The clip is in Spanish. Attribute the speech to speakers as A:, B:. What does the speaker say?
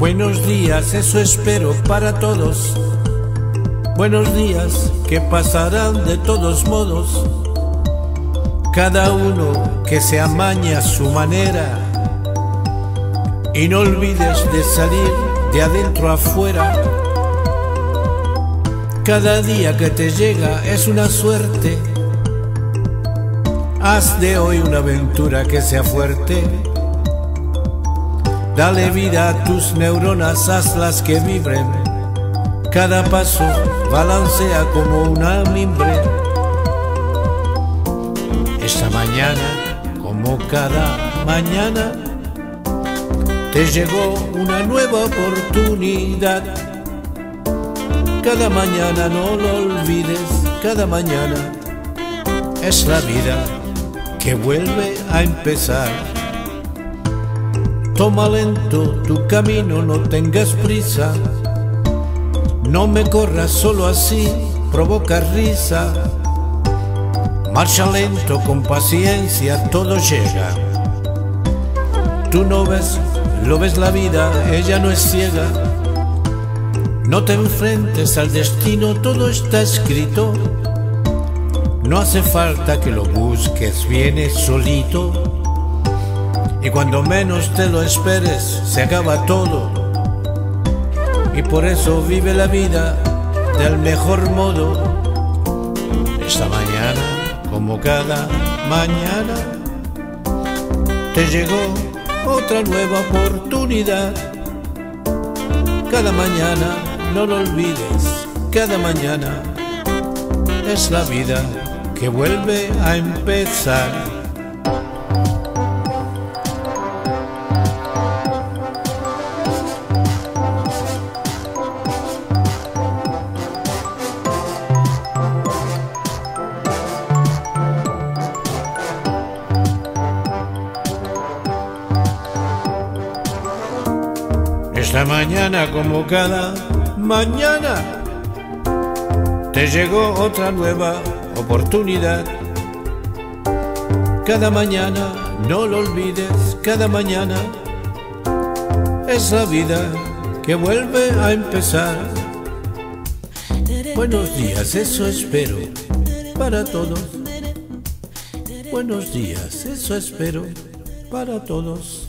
A: Buenos días, eso espero para todos. Buenos días, que pasarán de todos modos. Cada uno que se amañe a su manera. Y no olvides de salir de adentro afuera. Cada día que te llega es una suerte. Haz de hoy una aventura que sea fuerte. Dale vida a tus neuronas, hazlas que vibren. Cada paso balancea como una mimbre. Esta mañana, como cada mañana, te llegó una nueva oportunidad. Cada mañana, no lo olvides, cada mañana es la vida que vuelve a empezar. Toma lento tu camino, no tengas prisa. No me corras, solo así provoca risa. Marcha lento, con paciencia, todo llega. Tú no ves, lo ves la vida, ella no es ciega. No te enfrentes al destino, todo está escrito. No hace falta que lo busques, viene solito. Y cuando menos te lo esperes, se acaba todo. Y por eso vive la vida del mejor modo. Esta mañana, como cada mañana, te llegó otra nueva oportunidad. Cada mañana, no lo olvides, cada mañana es la vida que vuelve a empezar. Esta mañana, como cada mañana, te llegó otra nueva oportunidad. Cada mañana, no lo olvides, cada mañana es la vida que vuelve a empezar. Buenos días, eso espero para todos. Buenos días, eso espero para todos.